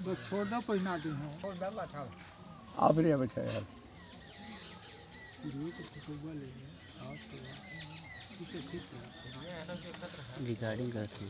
बस छोड़ दो कोई ना दे हो छोड़ दो अच्छा आप रे बच्चा यार रिगार्डिंग करती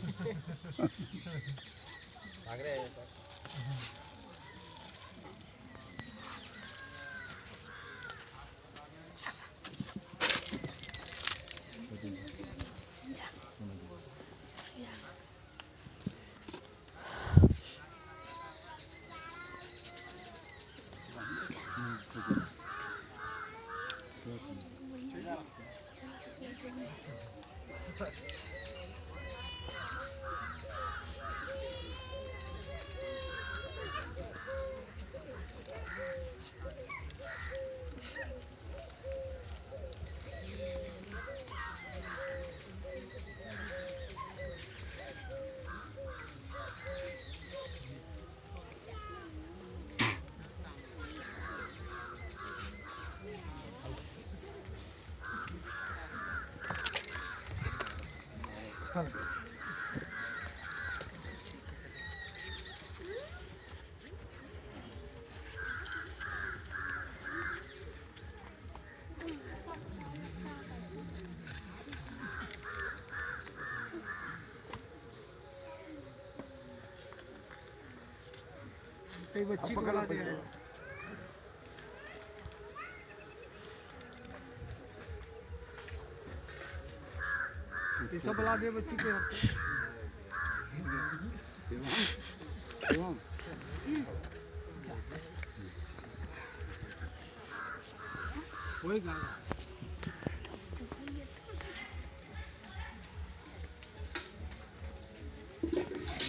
कई बच्ची को बुला दे ये सब बुला दे बच्ची के होएगा